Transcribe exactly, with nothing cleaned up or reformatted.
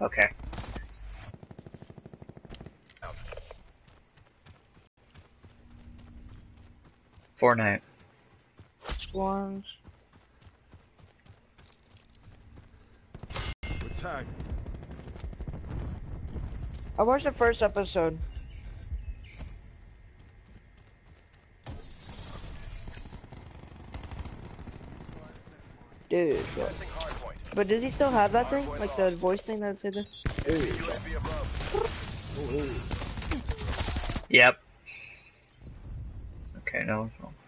Okay. Fortnite. Ones. We're tagged. I watched the first episode. Dude, what? But does he still have that thing? Like the voice thing that said this? Yep. Okay, no one's wrong.